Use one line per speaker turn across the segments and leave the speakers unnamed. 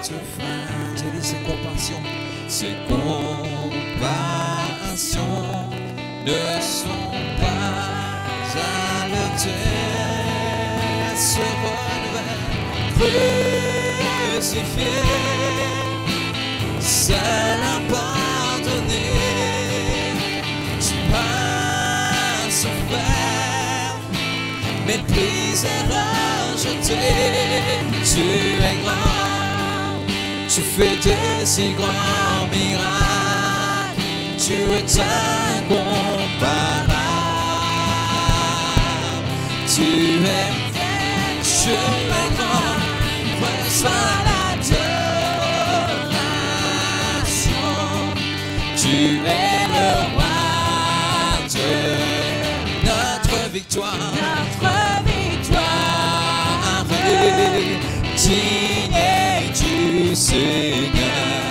cette fin. J'ai dit ces compassions. Ces compassions ne sont pas à leur terre. Se renouvellent, crucifiés, seul à pardonner. Tu as souffert, méprisé, rejeté. Tu es grand, tu fais des si grands miracles. Tu es incomparable. Tu es grand, reçois l'adoration. Tu es le roi de notre victoire. Notre victoire. Digne du Seigneur.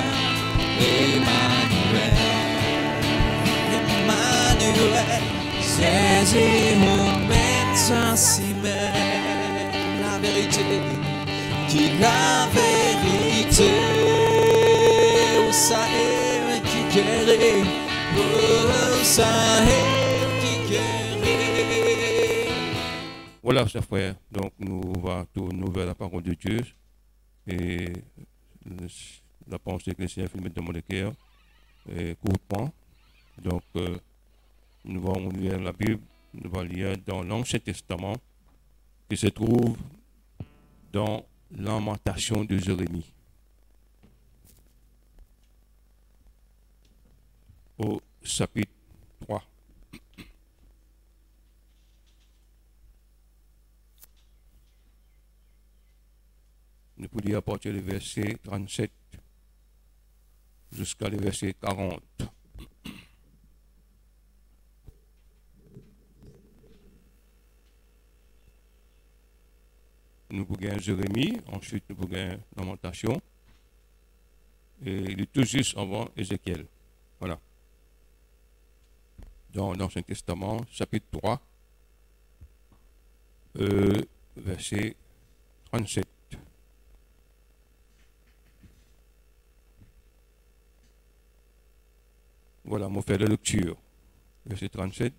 Emmanuel. Jésus, mon médecin si la vérité, qui la vérité, où ça est qui guérit, où ça est qui guérit.
Voilà, chers frères, donc nous tourner vers la parole de Dieu et la pensée que le Seigneur fait mettre dans mon cœur courtement. Donc, nous allons lire la Bible, nous allons lire dans l'Ancien Testament qui se trouve dans Lamentation de Jérémie. Au chapitre 3. Nous pouvons lire à partir du verset 37 jusqu'à le verset 40. Nous pouvons Jérémie, ensuite nous pouvons Lamentation, et il est tout juste avant Ézéchiel. Voilà. Dans l'Ancien Testament, chapitre 3, verset 37. Voilà, mon fait de lecture. Verset 37.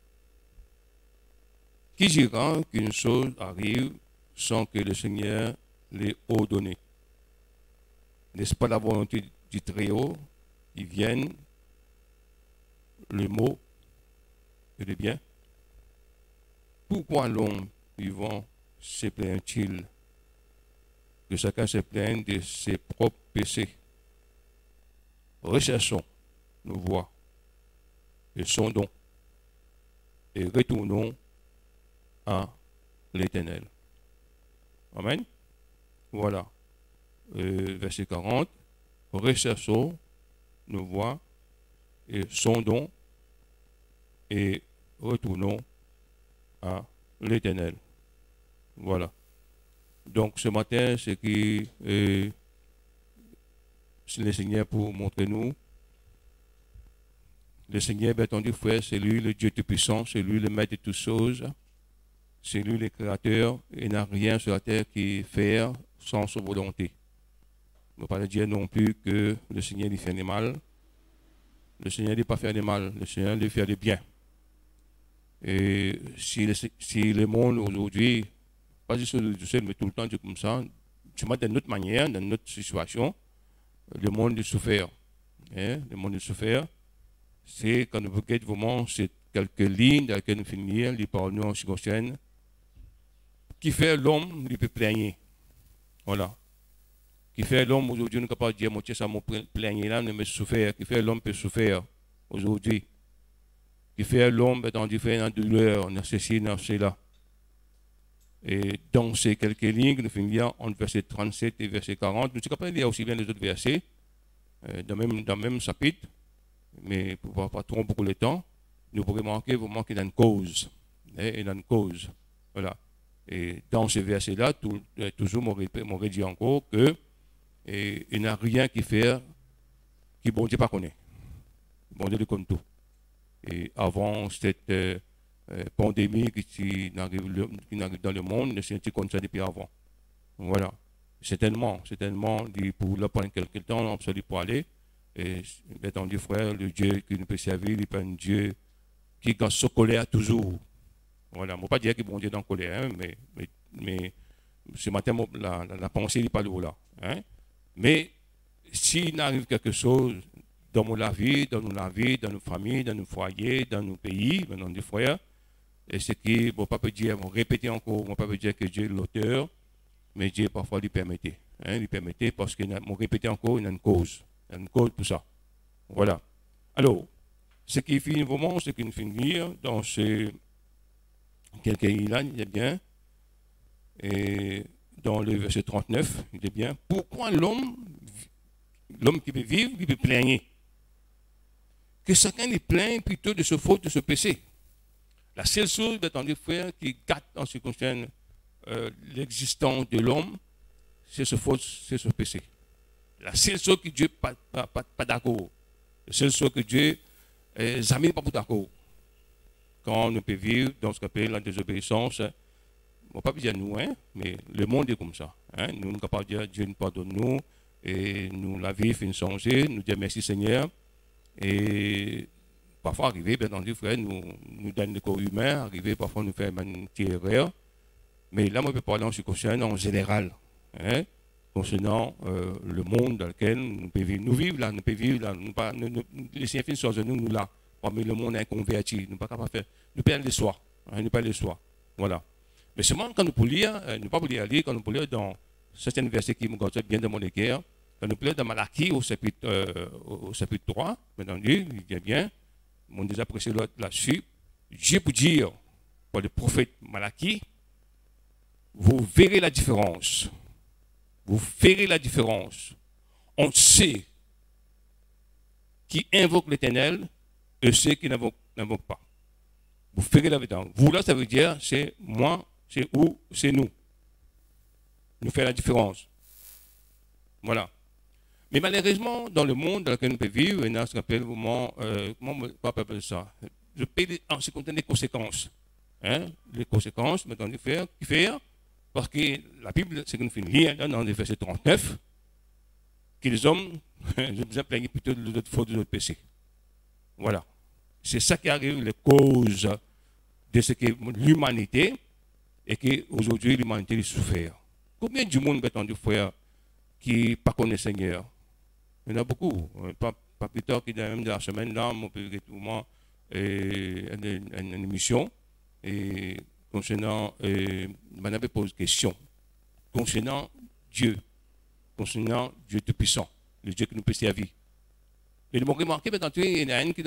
Qui dira qu'une chose arrive sans que le Seigneur l'ait ordonné? N'est-ce pas la volonté du Très-Haut qui vienne le mot et le bien? Pourquoi l'homme vivant se plaint-il? Que chacun se plaigne de ses propres péchés. Recherchons nos voies et sondons et retournons à l'Éternel. Amen. Voilà. Verset 40. Recherchons nos voies et sondons et retournons à l'Éternel. Voilà. Donc ce matin, c'est qui c'est le Seigneur pour montrer nous. Le Seigneur, bien entendu, frère, c'est lui le Dieu Tout-Puissant, c'est lui le Maître de toutes choses, c'est lui le Créateur, et il n'a rien sur la terre qui fait sans sa volonté. On ne peut pas dire non plus que le Seigneur lui fait du mal. Le Seigneur ne dit pas faire du mal, le Seigneur lui fait du bien. Et si le monde aujourd'hui, pas juste le seul, mais tout le temps, c'est comme ça, tu mets d'une autre manière, dans notre situation, le monde est souffert. Hein? Le monde est souffert. C'est quand nous regardons vraiment c'est quelques lignes dans lesquelles nous finissons, les paroles en chrétienne, qui fait l'homme, il peut plaigner. Voilà. Qui fait l'homme aujourd'hui, nous ne pouvons pas dire, moi, ça m'a plaigné là, mais souffert. Qui fait l'homme peut souffrir aujourd'hui. Qui fait l'homme dans différentes douleurs, dans ceci, dans cela. Et dans ces quelques lignes, nous finissons entre verset 37 et verset 40. Nous sommes capables de lire aussi bien les autres versets, dans le même chapitre. Mais pour ne pas trop beaucoup le temps, nous pourrions manquer vraiment qu'il y a une cause. Il y a une cause. Voilà. Et dans ce verset-là, toujours, m'aurait dit encore que il n'y a rien qui fait qui bon Dieu pas connaît. Bon Dieu le connaît tout. Et avant cette pandémie qui arrive dans le monde, le Seigneur connaît ça depuis avant. Voilà. certainement, pour là, pendant quelque temps, on peut pour aller. Et, bien entendu, frère, le Dieu qui nous peut servir, il n'est pas un Dieu qui est en colère toujours. Voilà, je ne veux pas dire qu'il est bon Dieu dans la colère, hein, mais ce matin, la pensée n'est pas là. Hein. Mais s'il arrive quelque chose dans la vie, dans nos familles, dans nos foyers, dans nos pays, dans nos frères, et ce qui, ne pas dire, répéter encore, on ne peut pas dire que Dieu est l'auteur, mais Dieu parfois lui permettait. Hein, lui permettait parce qu'il a répété encore, il y a une cause. Il y a une cause pour ça. Voilà. Alors, ce qui finit vraiment, ce qui nous finit dans ce quelqu'un-là, il est bien, et dans le verset 39, il est bien, pourquoi l'homme qui veut vivre, il veut plaigner? Que chacun les plaigne plutôt de ce faute, de ce péché. La seule chose, attendez, frère, qui gâte en ce qui concerne l'existence de l'homme, c'est ce faute, c'est ce péché. La seule chose que Dieu n'est pas d'accord. La seule chose que Dieu n'est jamais pas d'accord. Quand on peut vivre dans ce qu'on appelle la désobéissance, on ne va pas dire nous, hein, mais le monde est comme ça. Hein. Nous ne pouvons pas dire Dieu nous pardonne nous, et nous la vie fait changer, nous dire merci Seigneur. Et parfois arriver, bien entendu, frère, nous donne le corps humain, arriver parfois nous faire une petite erreur. Mais là, moi, je peux parler en ce qui concerne en général. Hein, concernant le monde dans lequel nous pouvons vivre. Nous vivons là, nous pouvons vivre là. Les Saints sont de nous là. Parmi le monde inconverti. Nous ne pouvons pas faire. Nous perdons les soins. Hein, nous perdons les soins. Voilà. Mais seulement quand nous pouvons lire, nous pas lire, quand nous pouvons lire dans certains versets qui me concernent bien de mon égard, quand nous pouvons lire dans Malachie au chapitre 3, maintenant Dieu, il dit bien, on déjà apprécié là-dessus, Dieu peut dire, par le prophète Malachie, vous verrez la différence. Vous verrez la différence. On sait qui invoque l'Éternel et ceux qui n'invoquent pas. Vous verrez la différence. Vous là, ça veut dire c'est moi, c'est où, c'est nous. Nous faisons la différence. Voilà. Mais malheureusement, dans le monde dans lequel nous pouvons vivre, il y a ce qu'on appelle comment on appelle ça? Je paye en ce qui contient les conséquences. Hein? Les conséquences, maintenant, faire. Parce que la Bible, c'est que nous finissons lire dans le verset 39, que les hommes, je vous ai plaigné plutôt de notre faute, de notre péché. Voilà. C'est ça qui arrive, les causes de ce qu'est l'humanité, et qu'aujourd'hui, l'humanité souffre. Combien de monde, entendu, frère, qui ne connaît pas le Seigneur? Il y en a beaucoup. Pas plus tard que dans la semaine, là, on peut une émission. Et concernant, on avait posé une question concernant Dieu Tout-Puissant, le Dieu que nous peut servir. Et ils m'ont remarqué, maintenant, il y en a un qui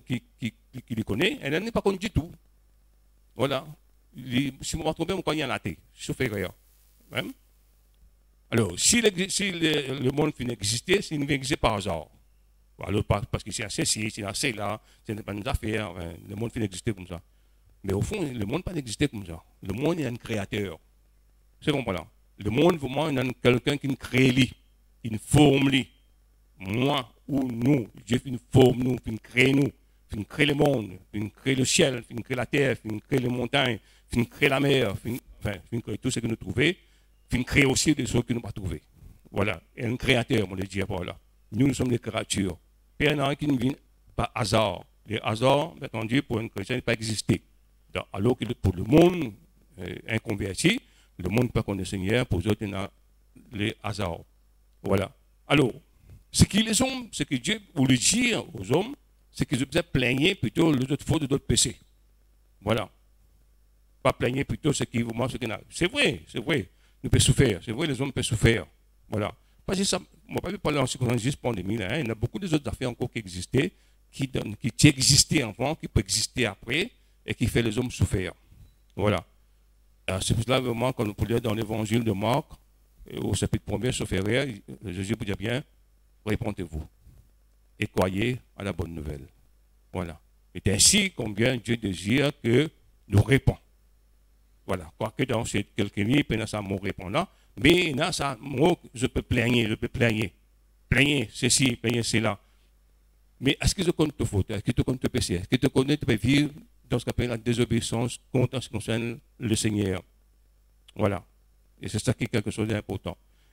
le connaît, et il n'est pas connu du tout. Voilà. Si je me trompe, on connaît en laté, sauf erreur. Hein? Alors, si le monde finit d'exister, il ne vient exister par hasard. Alors, parce que c'est assez ci, c'est assez là, c'est pas une affaire, hein, le monde finit d'exister comme ça. Mais au fond, le monde n'a pas existé comme ça. Le monde est un créateur. C'est bon, voilà. Le monde, vraiment, il y a quelqu'un qui nous crée, qui nous forme. Moi ou nous, Dieu fait une forme, nous, qui nous crée le monde, qui nous crée le ciel, qui nous crée la terre, qui nous crée les montagnes, qui nous crée la mer, qui nous crée tout ce que nous trouvons, qui nous crée aussi des choses que nous n'avons pas trouvées. Voilà. Et un créateur, on le dit par là. Nous sommes des créatures. Il y en a un qui ne vient par hasard. Les hasards, bien entendu, pour un chrétien, ne pas exister. Alors que pour le monde inconverti, le monde ne peut pas connaître le Seigneur, pour eux autres, il y a les hasards. Voilà. Alors, ce que les hommes, ce que Dieu voulait dire aux hommes, c'est qu'ils devaient plaigner plutôt les autres fautes de d'autres péchés. Voilà. Pas plaigner plutôt ce qui vous manque, ce qui n'a. C'est vrai. Nous pouvons souffrir. C'est vrai, les hommes peuvent souffrir. Voilà. Parce que ça, on ne va pas parler en ce qui concerne juste pandémie. Là, hein. Il y a beaucoup d'autres affaires encore qui existaient, qui existaient avant, qui peuvent exister après, et qui fait les hommes souffrir. Voilà. C'est pour cela, vraiment, quand nous pouvons lire dans l'évangile de Marc, au chapitre 1er, sauf erreur, Jésus vous dit bien, répondez-vous et croyez à la bonne nouvelle. Voilà. Et ainsi combien Dieu désire que nous répondons. Voilà. Quoique dans quelques livres, il y a ça mot répondant, mais il y a ça mot, je peux plaigner. Plaigner, ceci, plaigner cela. Mais est-ce que je connais tes fautes? Est-ce que tu connais tes péchés? Est-ce que tu connais tes vivre dans ce qu'on appelle la désobéissance contre ce qui concerne le Seigneur? Voilà. Et c'est ça qui est quelque chose d'important.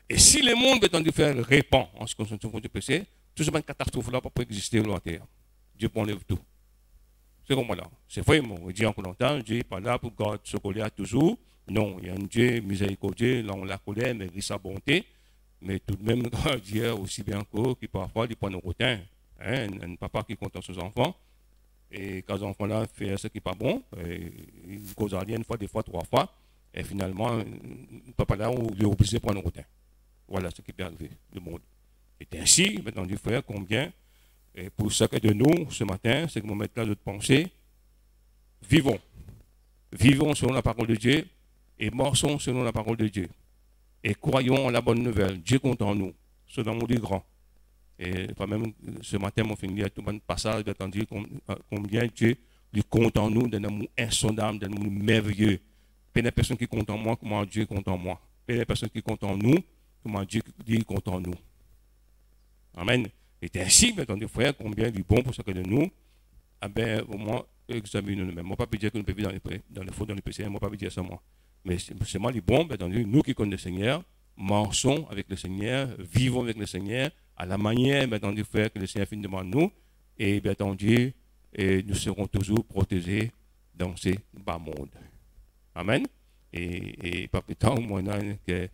Et si le monde est en train de faire répand en ce qui concerne le péché, tout ce catastrophe-là ne peut pas exister sur la terre. Dieu peut enlever tout. C'est comme là. C'est vrai, on dit encore longtemps, Dieu n'est pas là pour garder ce colère toujours. Non, il y a un Dieu miséricordieux, là on la colère, mais il sa bonté. Mais tout de même, Dieu aussi bien encore, qui parfois il prend nos routins. Hein, un papa qui compte sur ses enfants. Et quand les enfants là font ce qui n'est pas bon, ils causent rien une fois, deux fois, trois fois. Et finalement, le papa là, il est obligé de prendre nos routins. Voilà ce qui peut arriver, le monde. Et ainsi, maintenant, du frère, combien, et pour chacun de nous, ce matin, c'est que nous mettons là de penser, vivons. Vivons selon la parole de Dieu et marchons selon la parole de Dieu. Et croyons en la bonne nouvelle. Dieu compte en nous. C'est dans mon dit grand. Et pas même ce matin, mon fini à tout le passage d'attendu combien Dieu lui compte en nous d'un amour insondable, d'un amour merveilleux. Pas des personnes qui comptent en moi, comment Dieu compte en moi. Pas des personnes qui comptent en nous, comment Dieu dit compte en nous. Amen. Et ainsi, mes frères, combien il est bon pour chacun de nous, eh bien, au moins, examinons nous-mêmes. Moi, pas dire que nous pouvons vivre dans le faux, dans le péché, moi, pas dire ça, moi. Mais c'est moi, il est bon, nous qui connaissons le Seigneur, marchons avec le Seigneur, vivons avec le Seigneur, à la manière, frères, que le Seigneur finit devant nous, et bien entendu, nous serons toujours protégés dans ces bas mondes. Amen. Et pas plus tard, moi, que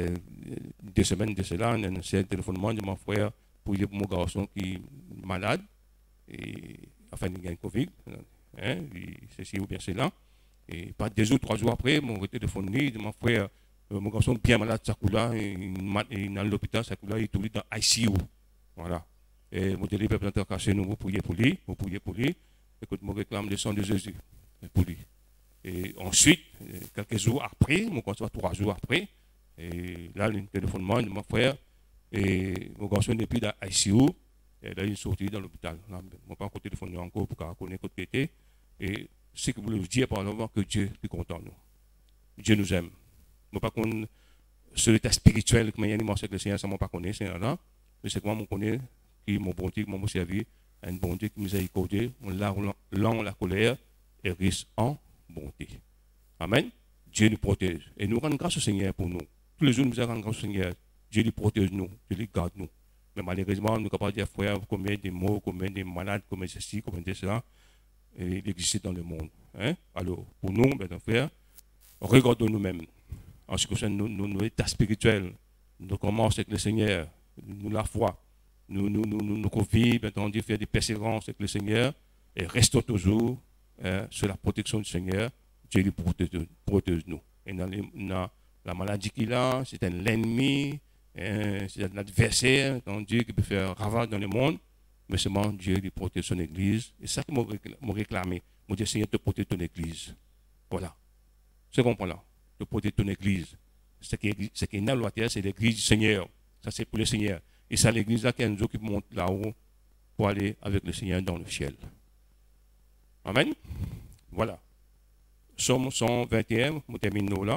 2 semaines de cela, on a un téléphonement de mon frère pour mon garçon qui est malade, et enfin, il a un Covid, hein, ceci ou bien cela. Et pas 2 ou 3 jours après, mon téléphoné de mon frère, mon garçon bien malade, ça coule là, il est dans l'hôpital, ça coule là, il est tout dans ICU. Voilà. Et mon téléphone peut être caché, nous, vous priez pour lui, Écoute, je réclame le sang de Jésus pour lui. Et ensuite, quelques jours après, mon garçon 3 jours après, et là, le téléphonement de mon frère, et mon garçon n'est plus dans ICU, et là, il est sorti dans l'hôpital. Je n'ai pas encore téléphoné encore pour connaître côté était. Et ce que vous voulez dire par là, que Dieu est content de nous. Dieu nous aime. Je ne sais pas sur l'état spirituel, que je avec le Seigneur, ça ne m'a pas connu, Seigneur-là. Mais c'est que moi, je connais, qui mon bon Dieu, qui m'a servi, un bon Dieu qui nous a miséricordieux, on la colère et risque en bonté. Amen. Dieu nous protège. Et nous rendons grâce au Seigneur pour nous. Tous les jours, nous rendons grâce au Seigneur. Dieu lui protège nous, Dieu lui garde nous. Mais malheureusement, nous ne pouvons pas dire, frère, combien de mots, combien de malades, combien de ceci, combien de cela, il existe dans le monde. Hein? Alors, pour nous, mes frères, regardons nous-mêmes. En ce qui concerne nos états spirituels, nous commençons avec le Seigneur, nous la foi, nous vivons, entendu, faire des persévérances avec le Seigneur et restons toujours sur la protection du Seigneur. Dieu lui protège nous. Et dans la maladie qu'il a, c'est un ennemi, c'est un adversaire, Dieu qui peut faire ravage dans le monde, mais seulement Dieu lui protège son église. Et ça qui m'a réclamé, mon Dieu Seigneur te protège ton église. Voilà. Ce qu'on comprend là, te protège ton église. Ce qui est dans la terre, c'est l'église du Seigneur. Ça, c'est pour le Seigneur. Et c'est l'église là qui monte là-haut pour aller avec le Seigneur dans le ciel. Amen. Voilà. Psaume 121, on termine là.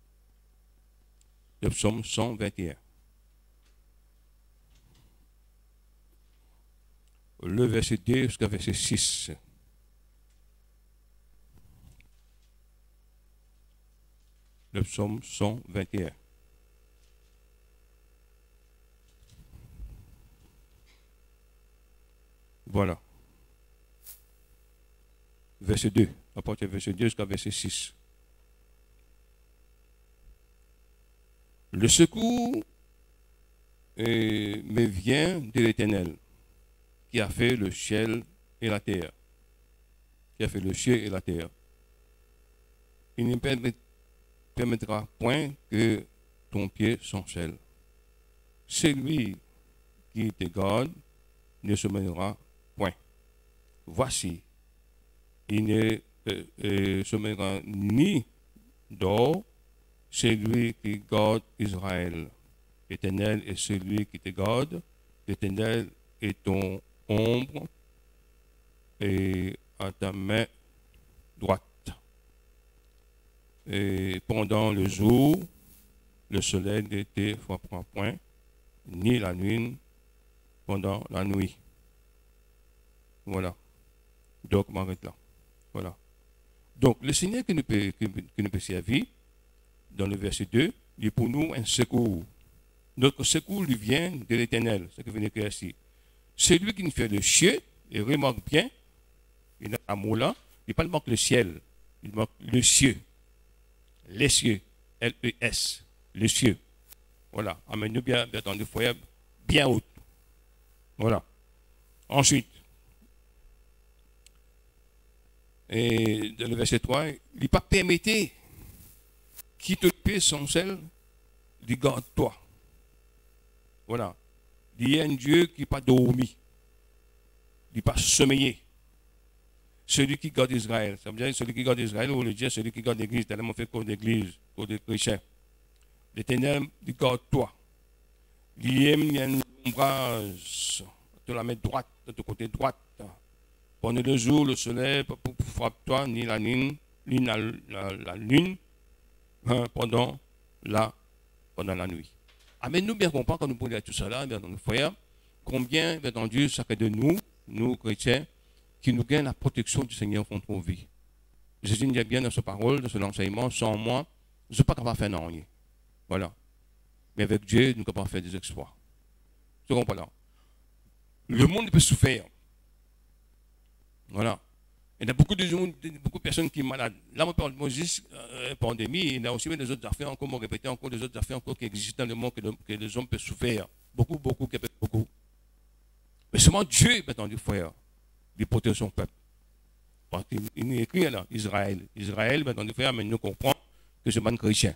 Le psaume 121. Le verset 2 jusqu'à verset 6. Le psaume 121. Voilà. Verset 2. À partir du verset 2 jusqu'à verset 6. Le secours me vient de l'Éternel, qui a fait le ciel et la terre. Qui a fait le ciel et la terre. Il ne permettra point que ton pied s'enchaîne. Celui qui te garde ne se mènera point. Voici, il ne se mènera ni d'or, celui qui garde Israël. L'Éternel est celui qui te garde. L'Éternel est ton ombre et à ta main droite. Et pendant le jour, le soleil ne te frappera point, ni la nuit pendant la nuit. Voilà. Donc, on m'arrête là. Voilà. Donc, le Seigneur qui nous peut servir, dans le verset 2, il est pour nous un secours. Notre secours lui vient de l'Éternel, ce que vous venez d'écrire ici. Celui qui nous fait le ciel, et remarque bien, il a un mot là, il ne manque le ciel, il manque le ciel. Les cieux, L-E-S, le cieux. Voilà, amène-nous bien dans le foyer, bien haut. Voilà. Ensuite, et dans le verset 3, il n'est pas permetté qui te paie son sel, il garde toi. Voilà. Il y a un Dieu qui n'a pas dormi, il n'a pas sommeillé. Celui qui garde Israël, ça veut dire celui qui garde Israël, ou le dire celui qui garde l'Église, tellement fait qu'on l'Église, pour les chrétiens. L'Éternel, il garde toi. Il y a un ombrage de la main droite, de ton côté droite. Pendant le jour, le soleil, pour frapper toi, ni la lune, ni la lune, pendant la nuit. Amen, nous bien comprendre quand nous pouvons dire tout cela, bien dans le foyer, combien, bien entendu, chacun de nous chrétiens, qui nous gagnent la protection du Seigneur contre nos vies. Jésus nous dit bien dans sa parole, dans son enseignement, sans moi, je ne suis pas capable de faire rien. Voilà. Mais avec Dieu, nous sommes capables de faire des exploits. Tu comprends là? Le monde peut souffrir. Voilà. Il y a beaucoup de personnes qui sont malades. Là, on parle de juste pandémie, il y a aussi des autres affaires, encore, on répète encore des autres affaires encore qui existent dans le monde que les hommes peuvent souffrir. Beaucoup. Mais seulement Dieu, bien entendu, frère, il protège son peuple. Parce qu'il écrit là, Israël. Israël, bien entendu, frère, mais nous comprenons que c'est un chrétien,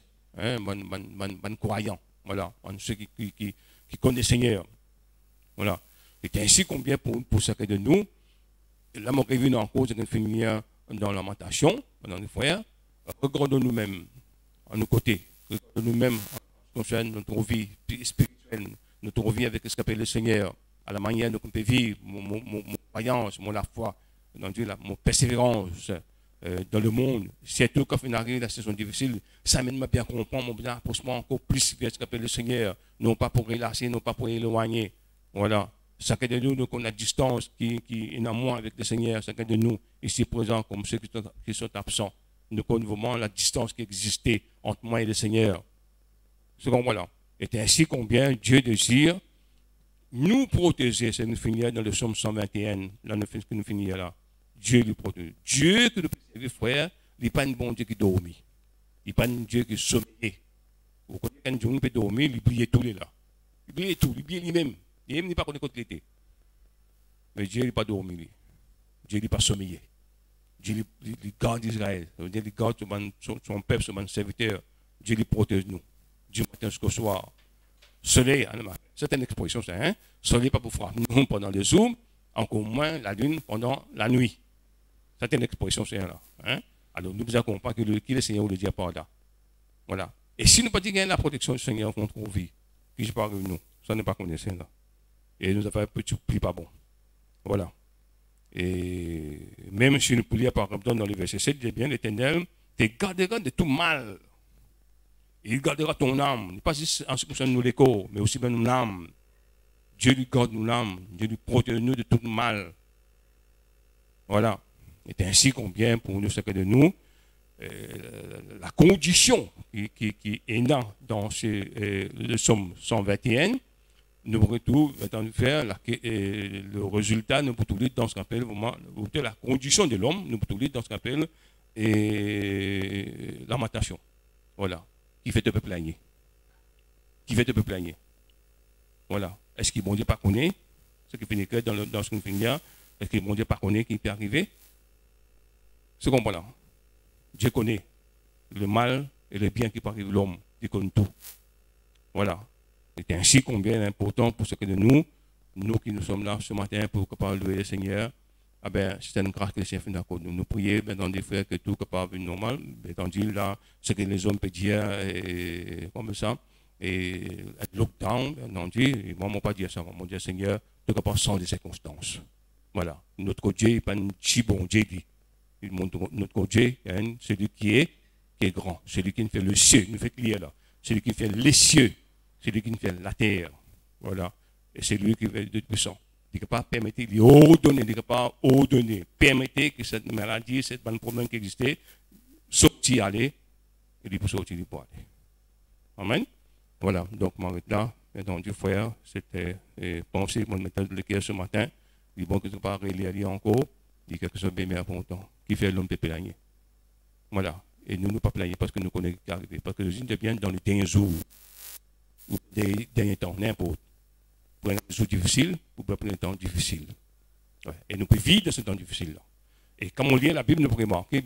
un croyant. Voilà, ceux qui connaissent le Seigneur. Voilà. Et ainsi combien pour chacun de nous, là, mon revenu en cause de finir dans la lamentation, dans les frères, regardons nous-mêmes à nos côtés, regardons nous-mêmes en ce qui concerne notre vie spirituelle, notre vie avec ce qu'appelle le Seigneur, à la manière dont on peut vivre, mon croyance, la foi, dans Dieu, mon persévérance dans le monde. Surtout quand on arrive à la saison difficile, ça m'aide à bien comprendre, mon bien approchement encore plus vers ce qu'appelle le Seigneur, non pas pour relâcher, non pas pour éloigner. Voilà. Chacun de nous, donc, on a distance qui est en moins avec le Seigneur, chacun de nous, ici présents, comme ceux qui sont absents. Nous connaissons vraiment la distance qui existait entre moi et le Seigneur. C'est comme voilà. Et ainsi combien Dieu désire nous protéger. C'est nous finir dans le psaume 121, là, nous finir là. Dieu nous protège. Dieu que nous préserve, frère, il n'est pas un bon Dieu qui dormit. Il n'est pas un Dieu qui sommeille. Vous connaissez qu'un Dieu qui peut dormir, il brille tout là. Il brille tout, il brille lui-même. Il n'est pas connu contre l'été. Mais Dieu n'est pas dormi. Dieu n'est pas sommeillé. Dieu il garde Israël. Ça veut dire qu'il garde son peuple, son serviteur. Dieu lui protège nous. Du matin jusqu'au soir. Soleil, c'est une expression, ça, hein? Soleil pas pour frapper nous pendant le jour, encore moins la lune pendant la nuit. C'est une expression, c'est là. Hein? Alors nous vous accompagnons que le Seigneur le dit par là. Voilà. Et si nous ne pas dire la protection du Seigneur contre nos vies, qui je parle de nous, ça n'est pas connaissé là. Et nous avons un petit prix pas bon. Voilà. Et même si nous pouvions, par exemple, dans le verset 7, il dit bien, l'Éternel te gardera de tout mal. Il gardera ton âme. Pas juste en ce qui concerne nous les corps, mais aussi bien nos âmes. Dieu lui garde nos âmes. Dieu lui protège nous de tout mal. Voilà. Et ainsi combien pour nous, chacun de nous, la condition qui est là dans le psaume 121, nous pourrons faire le résultat, nous pourrons trouver dans ce qu'on appelle la condition de l'homme, nous pourrons trouver dans ce qu'on appelle lamentation. Voilà. Qui fait te plaigner. Qui fait te plaigner. Voilà. Est-ce que bon Dieu pas connaît ce qui finit dans ce qu'on finit là? Est-ce que bon Dieu pas connaît qui peut arriver? C'est comme voilà. Dieu connaît le mal et le bien qui peut arriver l'homme. Il connaît tout. Voilà. C'est ainsi combien important pour chacun de nous qui nous sommes là ce matin pour capable louer le Seigneur. Ah ben, c'est une grâce que le Seigneur fait d'accord. Nous prions, ben, dans des frères que tout capable normal, ben, tandis là, ce que les hommes peuvent dire, comme ça, et lockdown, ben, tandis, et moi, je ne pas dire ça, mon Dieu Seigneur, tout capable sans des circonstances. Voilà. Notre Dieu n'est pas un petit bon Dieu, dit. Notre Dieu, hein, celui qui est grand, celui qui fait le ciel, nous fait lire là, celui qui fait les cieux, celui qui fait la terre. Voilà. Et c'est lui qui est de puissant. Il ne peut pas permettre, il ordonne, il ne peut pas ordonner. Permettez que cette maladie, ce problème qui existait, sortir, aller, et il peut sortir, il peut aller. Amen. Voilà. Donc, moi, là, Donc, du frère, c'était pensé, mon méthode de l'équipe ce matin, il dit bon que tu pas aller encore, il dit quelque chose de bien important, qui fait l'homme peut plaigner. Voilà. Et nous ne pas plaigner parce que nous connaissons qui arrive. Parce que Jésus devient dans les derniers jours, ou des derniers temps, n'importe. Pour un jour difficile, ou pour un temps difficile. Ouais. Et nous pouvons vivre dans ce temps difficile-là. Et comme on lit la Bible, nous pouvons remarquer,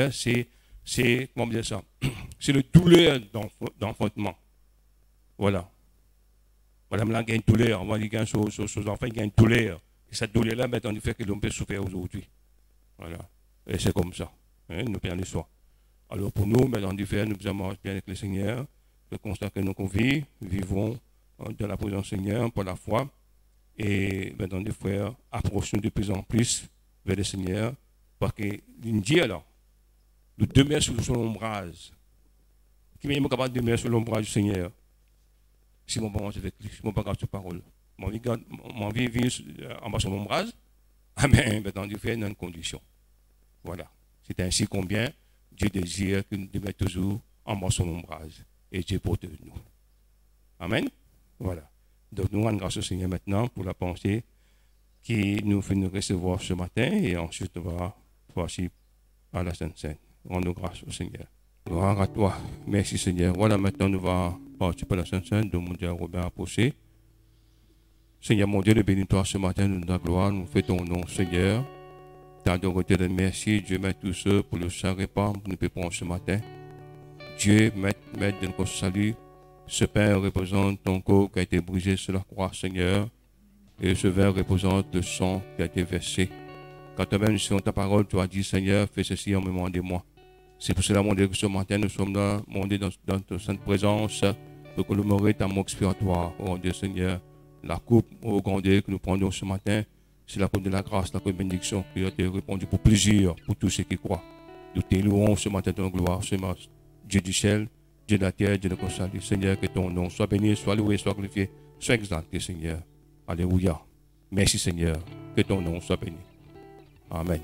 c'est, comment dire ça, c'est le douleur d'enfantement. Voilà. Madame là, il y a une douleur. On va dire qu'aux enfants, il y a une douleur. Et cette douleur-là, maintenant, il fait que l'on peut souffrir aujourd'hui. Voilà. Et c'est comme ça. Hein, nous perdons les soins. Alors pour nous, maintenant, du fait, nous avons bien avec le Seigneur. Le constat que nous vivons dans la présence du Seigneur pour la foi. Et maintenant, du frère, approchons de plus en plus vers le Seigneur. Parce qu'il dit alors, nous demeurons sous l'ombrage. Qui est capable de demeurer sous l'ombrage du Seigneur? Si mon bon avec lui, si mon pas garde sa parole. Mon vie vit en bas de l'ombrage. Amen. Maintenant, Dieu fait dans une condition. Voilà. C'est ainsi combien Dieu désire que nous demeurions toujours en bas de l'ombrage. Et Dieu porte nous. Amen. Voilà. Donc, nous rendons grâce au Seigneur maintenant pour la pensée qui nous fait nous recevoir ce matin. Et ensuite, on va voici à la Sainte Seine. Rendons grâce au Seigneur. Gloire à toi. Merci Seigneur. Voilà, maintenant, nous allons participer à la Sainte Seine de mon Dieu Robert Approché. Seigneur mon Dieu, nous bénis toi ce matin, nous ta gloire, nous faisons ton nom, Seigneur. T'adorons, te merci, Dieu, met tous ceux pour le saint repas, nous prépare ce matin. Dieu, maître de notre salut, ce pain représente ton corps qui a été brisé sur la croix, Seigneur, et ce verre représente le sang qui a été versé. Quand tu as sur ta parole, tu as dit, Seigneur, fais ceci en mémoire de moi. C'est pour cela, mon Dieu, que ce matin, nous sommes là, mon Dieu, dans ta sainte présence, pour commémorer ta mort expiatoire, oh Dieu, Seigneur. La coupe, oh grand Dieu, que nous prenons ce matin, c'est la coupe de la grâce, la coupe de bénédiction qui a été répandue pour plaisir, pour tous ceux qui croient. Nous t'élouons ce matin dans la gloire, Seigneur, Dieu du ciel, Dieu de la terre, Dieu de notre salut. Seigneur, que ton nom soit béni, soit loué, soit glorifié, soit exalté, Seigneur. Alléluia. Merci, Seigneur. Que ton nom soit béni. Amen.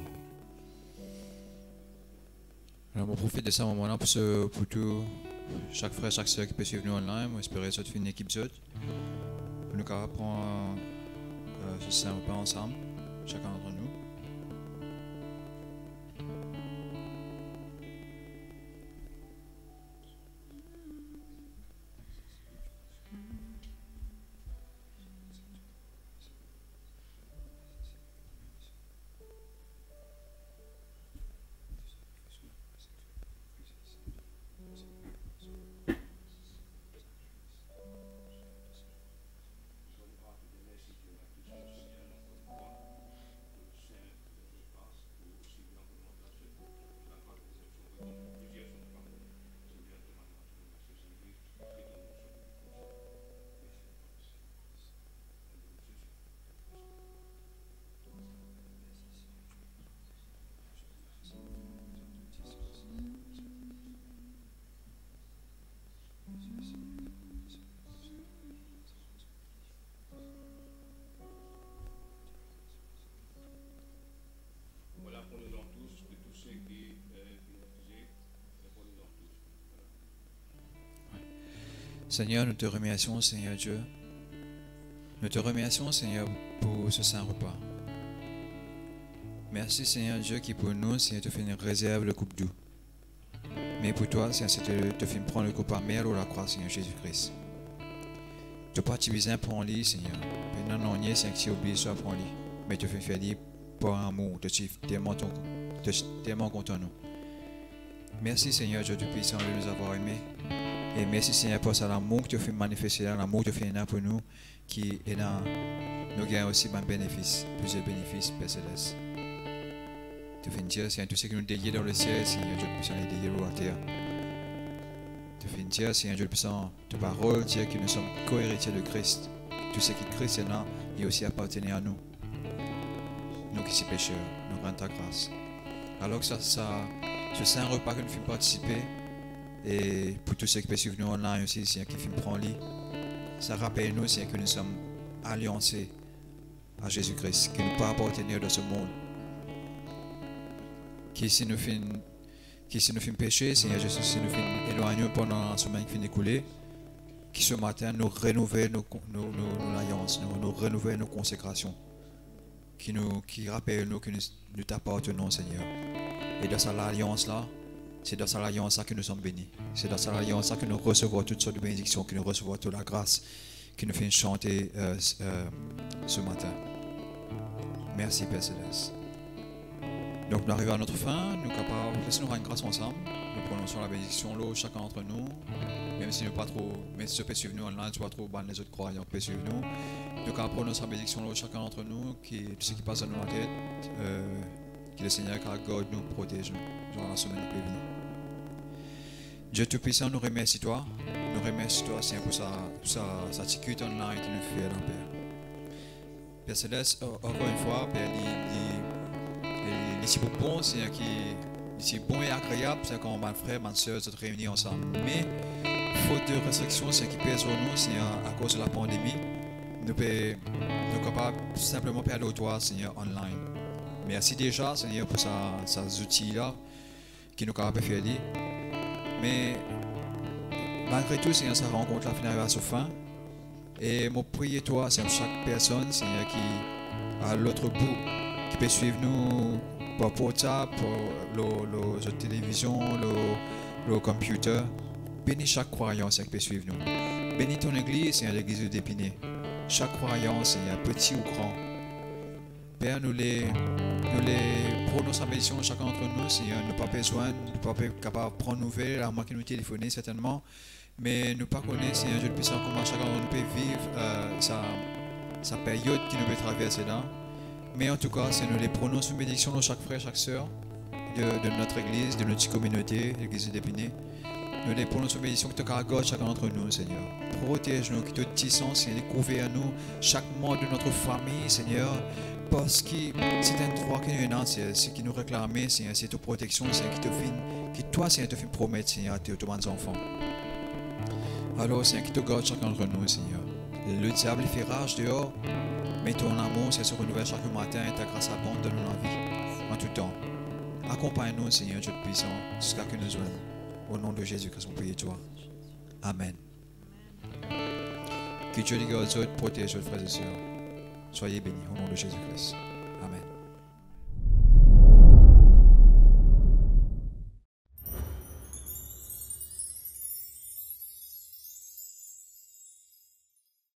Alors, on profite de ce moment-là pour tout, chaque frère, chaque soeur qui peut suivre nous online. On espère que ça fait une équipe d'autres. Pour nous prendre ce saint repas ensemble, chacun d'entre nous. Seigneur, nous te remercions, Seigneur Dieu. Nous te remercions, Seigneur, pour ce saint repas. Merci, Seigneur Dieu, qui pour nous, Seigneur, te fait une réserve de coupe d'eau. Mais pour toi, Seigneur, c'est te fait prendre le coupe amère ou la croix, Seigneur Jésus-Christ. Tu pas tu besoin pour lit, Seigneur. Mais non, non, Seigneur, qui oublie ça pour lit. Mais tu fais faire dire par amour, tu es tellement content nous. Merci, Seigneur Dieu Tout-Puissant, de nous avoir aimés. Et merci Seigneur pour ça, l'amour que tu fais manifester, l'amour que tu fais pour nous, qui est là, nous gagnons aussi un bénéfice, plusieurs bénéfices, Père Céleste. Tu fais dire, Seigneur, tout ce que nous délions dans le ciel, Seigneur Dieu Tout-Puissant, les délions sur la terre. Tu fais dire, Seigneur Dieu Tout-Puissant, ta parole, dire que nous sommes co-héritiers de Christ. Tout ce qui est Christ est là, il aussi appartient à nous. Nous qui sommes pécheurs, nous rendons ta grâce. Alors que ce saint repas que nous faisons participer, et pour tous ceux qui peuvent suivre nous online aussi, c'est qui prend lit, ça rappelle nous que nous sommes alliancés à Jésus-Christ, que nous ne pouvons pas appartenir dans ce monde. Qui si nous faisons pécher, Seigneur Jésus, si nous faisons éloigner pendant la semaine qui finit d'écouler, qui ce matin nous renouvelle nos alliances, nous renouvelle nos consécrations, qui rappelle nous que nous t'appartenons, Seigneur. Et dans cette alliance-là, c'est dans cette alliance-là que nous sommes bénis. C'est dans cette alliance-là que nous recevons toutes sortes de bénédictions, que nous recevons toute la grâce qui nous fait chanter ce matin. Merci, Père Céleste. Donc, nous arrivons à notre fin. Nous sommes capables, laissez-nous rendre grâce ensemble. Nous prononçons la bénédiction, là, chacun d'entre nous. Même si nous pas trop, mais si tu peux suivre nous online, tu vas trop ban les autres croyants, peut suivre nous. Nous sommes capables prononcer la bénédiction, là, chacun d'entre nous, tout ce qui passe dans notre tête, que le Seigneur garde nous, protège nous, durant la semaine qui vient. Dieu Tout-Puissant, nous remercie toi. Nous remercions toi, Seigneur, pour sa sécurité online qui nous fait dans Père. Père Céleste, encore une fois, Père, c'est bon, Seigneur, c'est bon et agréable, c'est quand ma frère, ma soeur se réunissent ensemble. Mais, faute de restrictions, c'est qui pèse sur nous, Seigneur, à cause de la pandémie, nous sommes capables simplement de aller au toit, Seigneur, online. Merci déjà, Seigneur, pour ces outils-là qui nous sont capables de faire. Mais malgré tout, Seigneur, ça rencontre la finale à sa fin. Et mon prier toi, c'est chaque personne, Seigneur, qui à l'autre bout, qui peut suivre nous par portable, par la télévision, le computer. Bénis chaque croyant, Seigneur, qui peut suivre nous. Bénis ton église, Seigneur, l'église d'Épinay. Chaque croyant, Seigneur, petit ou grand. Père, nous les prononçons en bénédiction chacun d'entre nous, Seigneur. Nous n'avons pas besoin, nous ne sommes pas capables de prendre nouvelles, à moins que nous téléphoner certainement. Mais nous ne pas connaître, Seigneur Dieu puissant, comment chacun d'entre nous peut vivre sa période qui nous peut traverser là. Mais en tout cas, c'est nous les prononçons en bénédiction dans chaque frère, chaque sœur de notre église, de notre communauté, l'église d'Épinay. Nous les prononçons en bénédiction que tu gardes chacun d'entre nous, Seigneur. Protège-nous, que tu tissons, Seigneur, découvre à nous chaque membre de notre famille, Seigneur. Parce que c'est un droit que nous avons, c'est ce qui nous réclame, Seigneur, c'est ta protection, Seigneur, qui toi, Seigneur, te fait promettre, Seigneur, à tous tes enfants. Alors, Seigneur, qui te garde chacun d'entre nous, Seigneur. Le diable il fait rage dehors, mais ton amour, Seigneur, se renouvelle chaque matin et ta grâce abonde dans nos vies, en tout temps. Accompagne-nous, Seigneur, Dieu puissant, jusqu'à que nous joignons. Au nom de Jésus-Christ, on prie toi. Amen. Que Dieu les garde, protège, frères et sœurs. Soyez bénis au nom de Jésus-Christ.